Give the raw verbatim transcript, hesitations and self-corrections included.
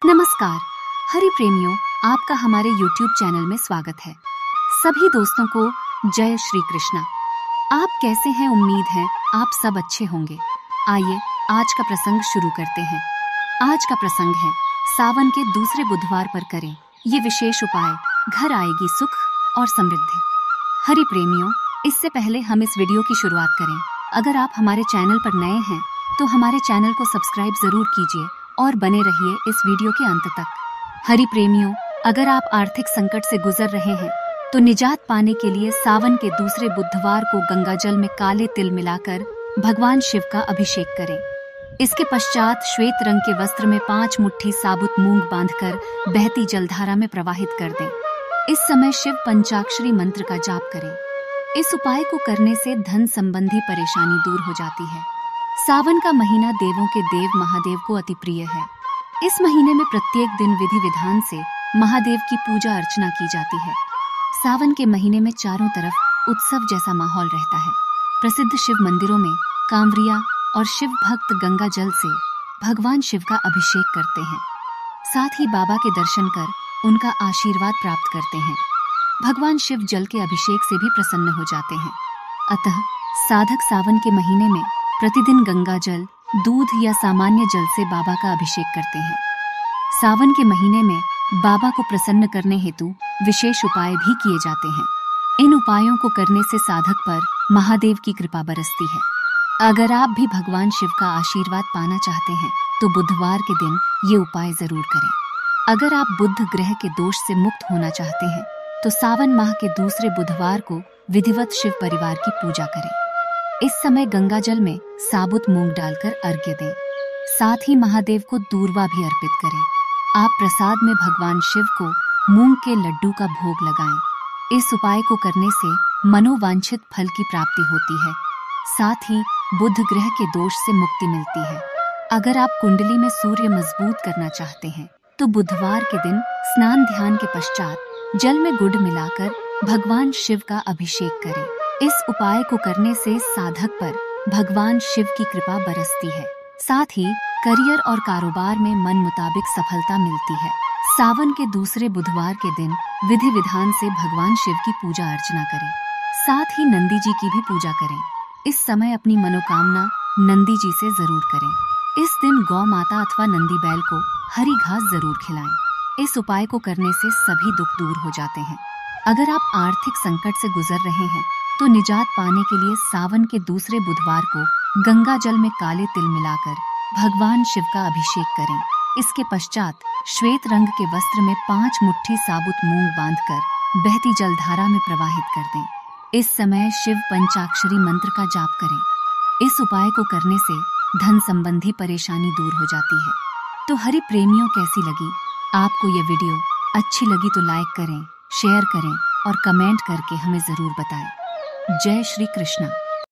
नमस्कार हरि प्रेमियों, आपका हमारे यूट्यूब चैनल में स्वागत है। सभी दोस्तों को जय श्री कृष्णा। आप कैसे हैं? उम्मीद है आप सब अच्छे होंगे। आइए आज का प्रसंग शुरू करते हैं। आज का प्रसंग है सावन के दूसरे बुधवार पर करें ये विशेष उपाय, घर आएगी सुख और समृद्धि। हरि प्रेमियों, इससे पहले हम इस वीडियो की शुरुआत करें, अगर आप हमारे चैनल पर नए हैं तो हमारे चैनल को सब्सक्राइब जरूर कीजिए और बने रहिए इस वीडियो के अंत तक। हरि प्रेमियों, अगर आप आर्थिक संकट से गुजर रहे हैं तो निजात पाने के लिए सावन के दूसरे बुधवार को गंगा जल में काले तिल मिलाकर भगवान शिव का अभिषेक करें। इसके पश्चात श्वेत रंग के वस्त्र में पांच मुट्ठी साबुत मूंग बांधकर बहती जलधारा में प्रवाहित कर दें। इस समय शिव पंचाक्षरी मंत्र का जाप करें। इस उपाय को करने से धन संबंधी परेशानी दूर हो जाती है। सावन का महीना देवों के देव महादेव को अति प्रिय है। इस महीने में प्रत्येक दिन विधि विधान से महादेव की पूजा अर्चना की जाती है। सावन के महीने में चारों तरफ उत्सव जैसा माहौल रहता है। प्रसिद्ध शिव मंदिरों में कांवरिया और शिव भक्त गंगा जल से भगवान शिव का अभिषेक करते हैं। साथ ही बाबा के दर्शन कर उनका आशीर्वाद प्राप्त करते हैं। भगवान शिव जल के अभिषेक से भी प्रसन्न हो जाते हैं। अतः साधक सावन के महीने में प्रतिदिन गंगा जल, दूध या सामान्य जल से बाबा का अभिषेक करते हैं। सावन के महीने में बाबा को प्रसन्न करने हेतु विशेष उपाय भी किए जाते हैं। इन उपायों को करने से साधक पर महादेव की कृपा बरसती है। अगर आप भी भगवान शिव का आशीर्वाद पाना चाहते हैं तो बुधवार के दिन ये उपाय जरूर करें। अगर आप बुध ग्रह के दोष से मुक्त होना चाहते हैं तो सावन माह के दूसरे बुधवार को विधिवत शिव परिवार की पूजा करें। इस समय गंगा जल में साबुत मूंग डालकर अर्घ्य दें। साथ ही महादेव को दूर्वा भी अर्पित करें। आप प्रसाद में भगवान शिव को मूंग के लड्डू का भोग लगाएं। इस उपाय को करने से मनोवांछित फल की प्राप्ति होती है। साथ ही बुध ग्रह के दोष से मुक्ति मिलती है। अगर आप कुंडली में सूर्य मजबूत करना चाहते हैं तो बुधवार के दिन स्नान ध्यान के पश्चात जल में गुड़ मिलाकर भगवान शिव का अभिषेक करें। इस उपाय को करने से साधक पर भगवान शिव की कृपा बरसती है। साथ ही करियर और कारोबार में मन मुताबिक सफलता मिलती है। सावन के दूसरे बुधवार के दिन विधि विधान से भगवान शिव की पूजा अर्चना करें। साथ ही नंदी जी की भी पूजा करें। इस समय अपनी मनोकामना नंदी जी से जरूर करें। इस दिन गौ माता अथवा नंदी बैल को हरी घास जरूर खिलाएं। इस उपाय को करने से सभी दुख दूर हो जाते हैं। अगर आप आर्थिक संकट से गुजर रहे हैं तो निजात पाने के लिए सावन के दूसरे बुधवार को गंगा जल में काले तिल मिलाकर भगवान शिव का अभिषेक करें। इसके पश्चात श्वेत रंग के वस्त्र में पांच मुट्ठी साबुत मूंग बांधकर बहती जलधारा में प्रवाहित कर दें। इस समय शिव पंचाक्षरी मंत्र का जाप करें। इस उपाय को करने से धन संबंधी परेशानी दूर हो जाती है। तो हरि प्रेमियों, कैसी लगी आपको ये वीडियो? अच्छी लगी तो लाइक करें, शेयर करें और कमेंट करके हमें जरूर बताएं। जय श्री कृष्णा।